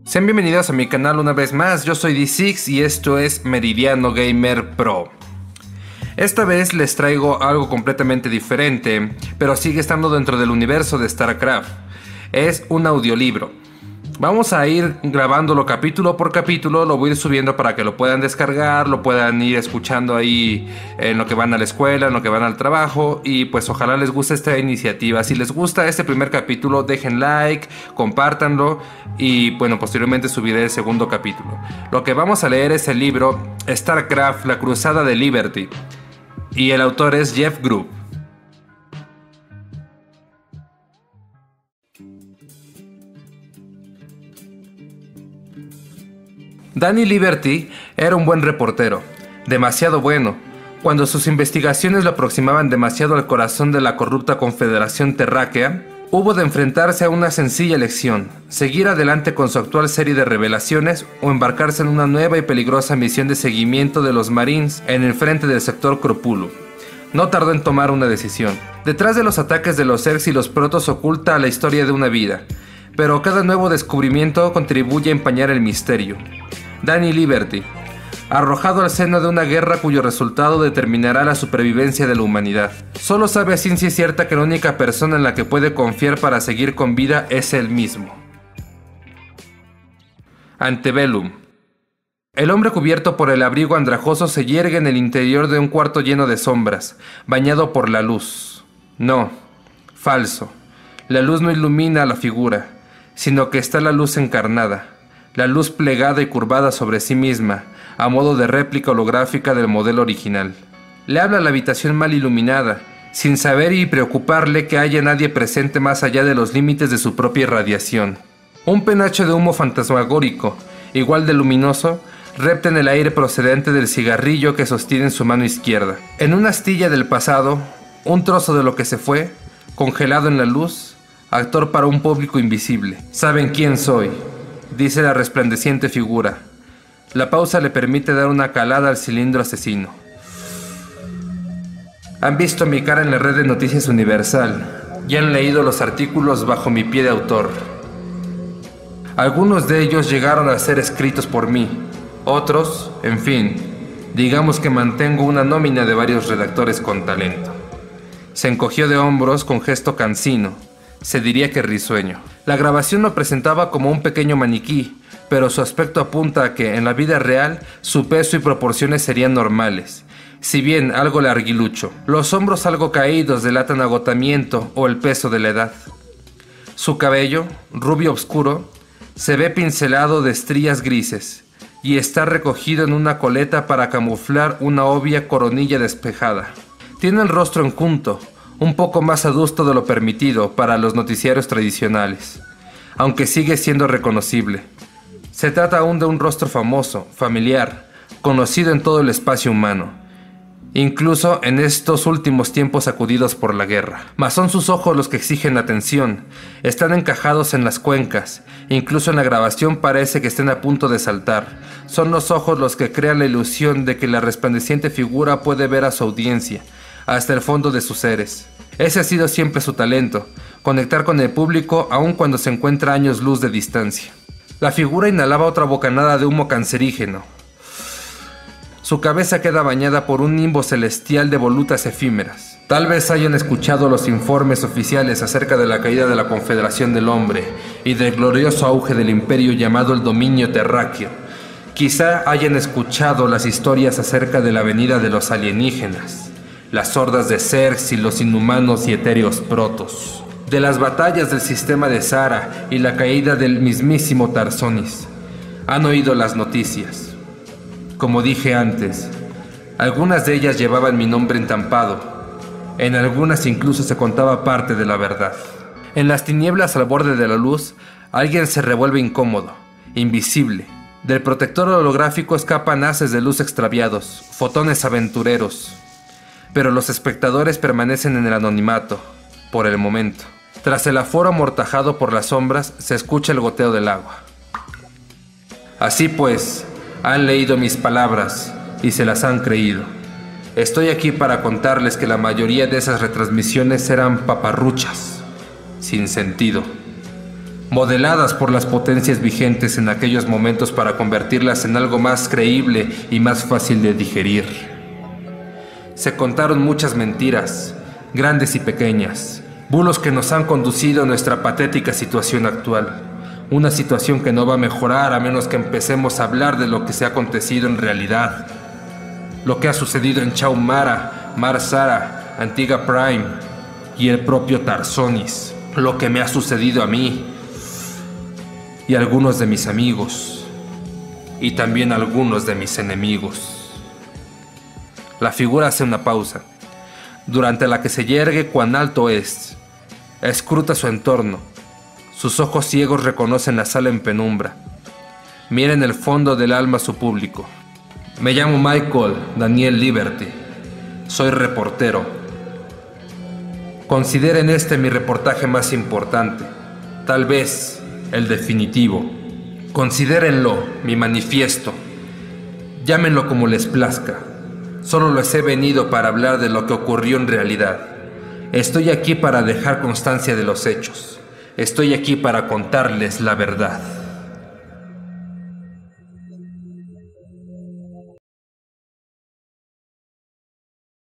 Sean bienvenidos a mi canal una vez más, yo soy D6 y esto es Meridiano Gamer Pro. Esta vez les traigo algo completamente diferente, pero sigue estando dentro del universo de StarCraft. Es un audiolibro. Vamos a ir grabándolo capítulo por capítulo, lo voy a ir subiendo para que lo puedan descargar, lo puedan ir escuchando ahí en lo que van a la escuela, en lo que van al trabajo, y pues ojalá les guste esta iniciativa. Si les gusta este primer capítulo, dejen like, compártanlo y bueno, posteriormente subiré el segundo capítulo. Lo que vamos a leer es el libro StarCraft, la cruzada de Liberty, y el autor es Jeff Grubb. Danny Liberty era un buen reportero, demasiado bueno. Cuando sus investigaciones lo aproximaban demasiado al corazón de la corrupta Confederación Terráquea, hubo de enfrentarse a una sencilla elección: seguir adelante con su actual serie de revelaciones o embarcarse en una nueva y peligrosa misión de seguimiento de los Marines en el frente del sector Cropulu. No tardó en tomar una decisión. Detrás de los ataques de los Zergs y los Protoss oculta la historia de una vida, pero cada nuevo descubrimiento contribuye a empañar el misterio. Danny Liberty, arrojado al seno de una guerra cuyo resultado determinará la supervivencia de la humanidad. Solo sabe a ciencia cierta que la única persona en la que puede confiar para seguir con vida es él mismo. Antebellum. El hombre cubierto por el abrigo andrajoso se yergue en el interior de un cuarto lleno de sombras, bañado por la luz. No, falso. La luz no ilumina a la figura, sino que está la luz encarnada. La luz plegada y curvada sobre sí misma, a modo de réplica holográfica del modelo original. Le habla a la habitación mal iluminada, sin saber y preocuparle que haya nadie presente más allá de los límites de su propia irradiación. Un penacho de humo fantasmagórico, igual de luminoso, repta en el aire procedente del cigarrillo que sostiene en su mano izquierda. En una astilla del pasado, un trozo de lo que se fue, congelado en la luz, actor para un público invisible. ¿Saben quién soy?, dice la resplandeciente figura. La pausa le permite dar una calada al cilindro asesino. Han visto mi cara en la red de Noticias Universal y han leído los artículos bajo mi pie de autor. Algunos de ellos llegaron a ser escritos por mí, otros, en fin, digamos que mantengo una nómina de varios redactores con talento. Se encogió de hombros con gesto cansino, se diría que risueño. La grabación lo presentaba como un pequeño maniquí, pero su aspecto apunta a que, en la vida real, su peso y proporciones serían normales, si bien algo larguilucho. Los hombros algo caídos delatan agotamiento o el peso de la edad. Su cabello, rubio oscuro, se ve pincelado de estrías grises, y está recogido en una coleta para camuflar una obvia coronilla despejada. Tiene el rostro enjuto, un poco más adusto de lo permitido para los noticiarios tradicionales, aunque sigue siendo reconocible. Se trata aún de un rostro famoso, familiar, conocido en todo el espacio humano, incluso en estos últimos tiempos sacudidos por la guerra. Mas son sus ojos los que exigen atención, están encajados en las cuencas, incluso en la grabación parece que estén a punto de saltar. Son los ojos los que crean la ilusión de que la resplandeciente figura puede ver a su audiencia, hasta el fondo de sus seres. Ese ha sido siempre su talento, conectar con el público aun cuando se encuentra a años luz de distancia. La figura inhalaba otra bocanada de humo cancerígeno. Su cabeza queda bañada por un nimbo celestial de volutas efímeras. Tal vez hayan escuchado los informes oficiales acerca de la caída de la Confederación del Hombre y del glorioso auge del imperio llamado el dominio terráqueo. Quizá hayan escuchado las historias acerca de la venida de los alienígenas, las hordas de Zergs y los inhumanos y etéreos Protoss, de las batallas del sistema de Zara y la caída del mismísimo Tarsonis. Han oído las noticias. Como dije antes, algunas de ellas llevaban mi nombre entampado. En algunas incluso se contaba parte de la verdad. En las tinieblas al borde de la luz, alguien se revuelve incómodo, invisible. Del protector holográfico escapan haces de luz extraviados, fotones aventureros. Pero los espectadores permanecen en el anonimato, por el momento. Tras el aforo amortajado por las sombras, se escucha el goteo del agua. Así pues, han leído mis palabras y se las han creído. Estoy aquí para contarles que la mayoría de esas retransmisiones eran paparruchas, sin sentido. modeladas por las potencias vigentes en aquellos momentos para convertirlas en algo más creíble y más fácil de digerir. Se contaron muchas mentiras, grandes y pequeñas, bulos que nos han conducido a nuestra patética situación actual. Una situación que no va a mejorar a menos que empecemos a hablar de lo que se ha acontecido en realidad. Lo que ha sucedido en Chau Mara, Mar Sara, Antigua Prime y el propio Tarsonis. Lo que me ha sucedido a mí y algunos de mis amigos y también algunos de mis enemigos. La figura hace una pausa, durante la que se yergue cuán alto es, escruta su entorno. Sus ojos ciegos reconocen la sala en penumbra. Mira en el fondo del alma a su público. Me llamo Michael Daniel Liberty. Soy reportero. Consideren este mi reportaje más importante, tal vez el definitivo. Considérenlo mi manifiesto. Llámenlo como les plazca. Solo les he venido para hablar de lo que ocurrió en realidad. Estoy aquí para dejar constancia de los hechos. Estoy aquí para contarles la verdad.